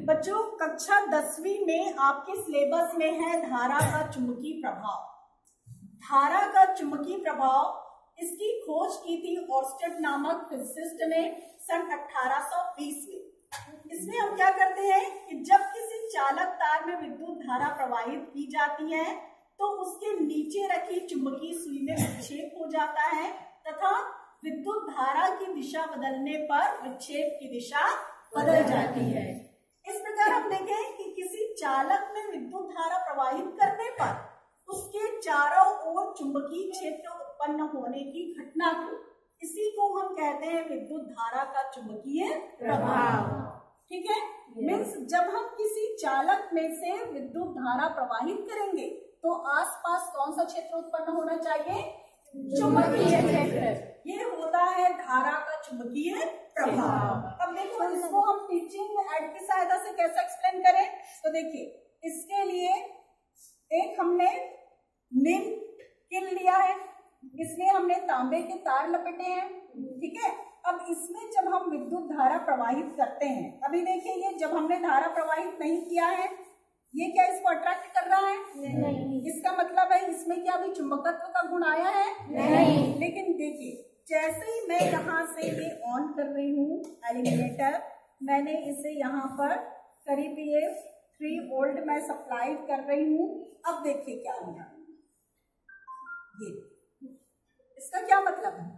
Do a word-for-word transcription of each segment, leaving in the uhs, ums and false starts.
बच्चों कक्षा दसवीं में आपके सिलेबस में है धारा का चुंबकीय प्रभाव। धारा का चुंबकीय प्रभाव इसकी खोज की थी ऑर्स्टेड नामक फिजिसिस्ट ने सन अठारह सौ बीस में। इसमें हम क्या करते हैं कि जब किसी चालक तार में विद्युत धारा प्रवाहित की जाती है तो उसके नीचे रखी चुंबकीय सुई में विक्षेप हो जाता है तथा विद्युत धारा की दिशा बदलने पर विक्षेप की दिशा बदल जाती है। इस प्रकार हम देखें कि किसी चालक में विद्युत धारा प्रवाहित करने पर उसके चारों ओर चुंबकीय क्षेत्र उत्पन्न होने की घटना को, इसी को हम कहते हैं विद्युत धारा का चुंबकीय प्रभाव। ठीक है, मीन्स जब हम किसी चालक में से विद्युत धारा प्रवाहित करेंगे तो आसपास कौन सा क्षेत्र उत्पन्न होना चाहिए? चुंबकीय क्षेत्र। ये होता है धारा का चुंबकीय प्रभाव। अब देखो इसको हम टीचिंग एड की सहायता से कैसे एक्सप्लेन करें, तो देखिए इसके लिए एक हमने नीम किल लिया है, इसमें हमने तांबे के तार लपेटे हैं। ठीक है, अब इसमें जब हम विद्युत धारा प्रवाहित करते हैं, अभी देखिए ये जब हमने धारा प्रवाहित नहीं किया है, ये क्या इसको अट्रैक्ट कर रहा है? नहीं। इसका मतलब है इसमें क्या अभी चुंबकत्व का गुण आया है? नहीं। लेकिन देखिए जैसे ही मैं यहाँ से ये ऑन कर रही हूँ एलिमिनेटर, मैंने इसे यहाँ पर करीब ये थ्री वोल्ट मैं सप्लाई कर रही हूँ। अब देखिए क्या होगा, ये इसका क्या मतलब है?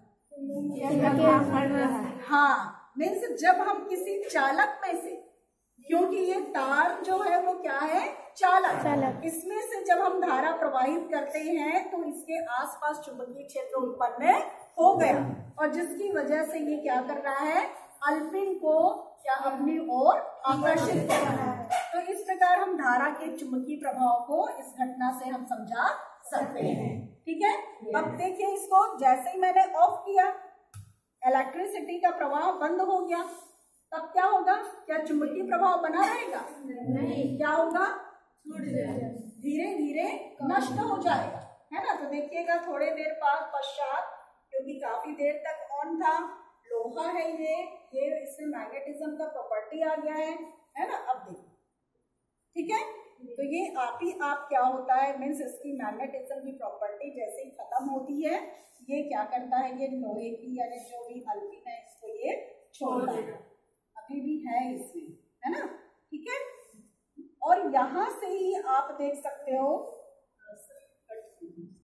हाँ, मीन्स जब हम किसी चालक में से, क्योंकि ये तार जो है वो क्या है? चालक, चालक। इसमें से जब हम धारा प्रवाहित करते हैं तो इसके आसपास चुंबकीय क्षेत्र उत्पन्न हो गया और जिसकी वजह से ये क्या कर रहा है? अल्पिन को क्या अपनी ओर आकर्षित कर रहा है। तो इस प्रकार हम धारा के चुंबकीय प्रभाव को इस घटना से हम समझा सकते हैं। ठीक है, अब देखिए इसको जैसे ही मैंने ऑफ किया, इलेक्ट्रिसिटी का प्रवाह बंद हो गया, तब क्या होगा? क्या चुंबकीय प्रभाव बना रहेगा? नहीं। क्या होगा? धीरे धीरे नष्ट हो जाएगा, है ना। तो देखिएगा थोड़े देर बाद पश्चात, क्योंकि काफी देर तक ऑन था, लोहा है ये ये इसमें मैग्नेटिज्म का प्रॉपर्टी आ गया है, है ना। अब देखिए, ठीक है, तो ये आप ही आप क्या होता है, मीन्स इसकी मैग्नेटिज्म की प्रॉपर्टी जैसे ही खत्म होती है, ये क्या करता है, ये लोहे की यानी जो भी अल्पिन है इसको ये छोड़ देगा। अभी भी है इसमें, है ना। ठीक है, और यहाँ से ही आप देख सकते हो